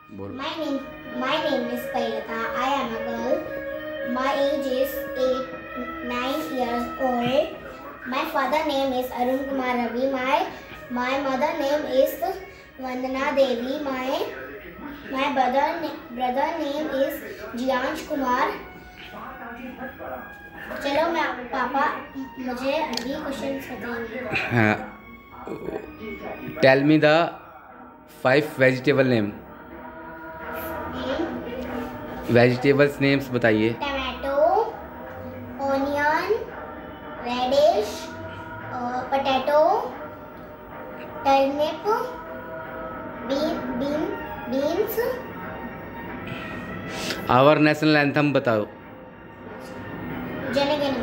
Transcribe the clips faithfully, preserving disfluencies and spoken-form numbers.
बोल। My name, my name is Pailata. I am a girl. My age is eight, nine years old. My father name is Arun Kumar Ravi. My, my mother name is Vandana Devi. My, my brother, brother name is Jiyansh Kumar. चलो मैं पापा मुझे अभी question बताएंगे। हाँ, tell me the five vegetable name. Vegetables names बताइए। Tomato, onion, radish, potato, turnip, bean bean beans. Our national anthem बताओ। जन गण।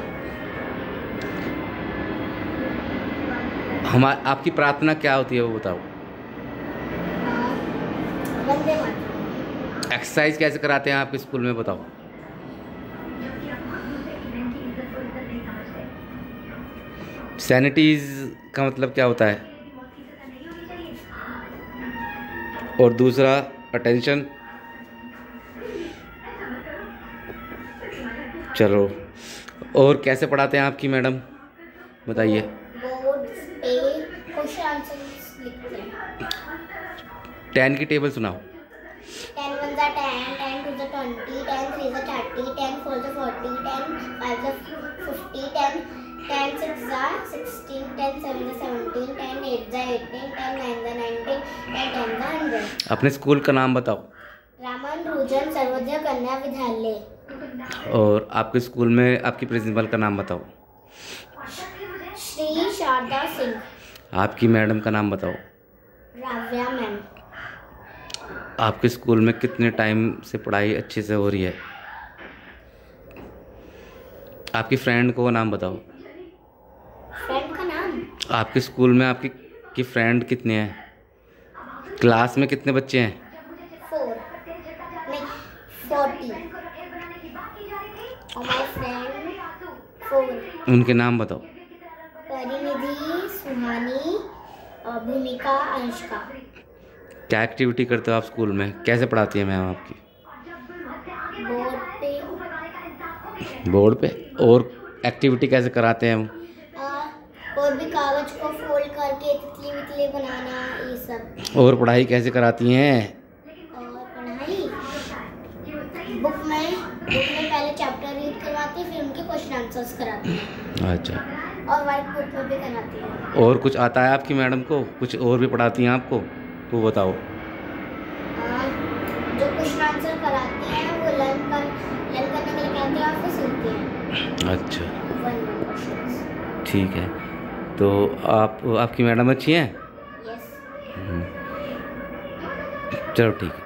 हमार आपकी प्रार्थना क्या होती है वो बताओ। वंदे मातरम। एक्सरसाइज कैसे कराते हैं आपके स्कूल में बताओ। सैनिटीज का मतलब क्या होता है। और दूसरा अटेंशन। चलो, और कैसे पढ़ाते हैं आपकी मैडम बताइए। बोर्ड पे क्वेश्चन आंसर लिखते हैं। टेन की टेबल सुनाओ। टेन वन जा टेन, टेन टू जा ट्वेंटी, टेन थ्री जा थर्टी, टेन फोर जा फोर्टी, टेन फाइव जा फिफ्टी, टेन टेन सिक्स जा सिक्सटीन, टेन सेवन जा सेवनटीन, टेन एट जा एटीन, टेन नाइन जा नाइनटीन, टेन टेन जा हंड्रेड। अपने स्कूल का नाम बताओ। रामानुजन सर्वोदय कन्या विद्यालय। और आपके स्कूल में आपकी प्रिंसिपल का नाम बताओ। श्री शारदा सिंह। आपकी मैडम का नाम बताओ। राव्या मैम। आपके स्कूल में कितने टाइम से पढ़ाई अच्छे से हो रही है। आपकी फ्रेंड को नाम बताओ। फ्रेंड का नाम। आपके स्कूल में आपकी की फ्रेंड कितने हैं। क्लास में कितने बच्चे हैं। फोर नहीं फोर्टी। और माय फ्रेंड फोर। उनके नाम बताओ। परिनिधि, सुहानी, भूमिका, अनुष्का। क्या एक्टिविटी करते हो आप स्कूल में। कैसे पढ़ाती है मैम आपकी। बोर्ड पे। बोर्ड पे। और एक्टिविटी कैसे कराते हैं हम। और भी कागज को फोल्ड करके तितली वितली बनाना ये सब। और पढ़ाई कैसे कराती हैं। और पढ़ाई बुक में बुक में पहले चैप्टर रीड करवाती फिर उनके क्वेश्चन आंसर्स कराती हैं। अच्छा। और व्हाइट बोर्ड पर भी कराती हैं। और कुछ आता है आपकी मैडम को। कुछ और भी पढ़ाती हैं आपको वो बताओ। जो क्वेश्चन आंसर कराती हैं वो लर्न कर लर्न करने के लिए कहते हैं और फिर सुनते हैं। अच्छा, वन वन क्वेश्चंस। ठीक है। तो आप आपकी मैडम अच्छी हैं। यस। चलो ठीक है।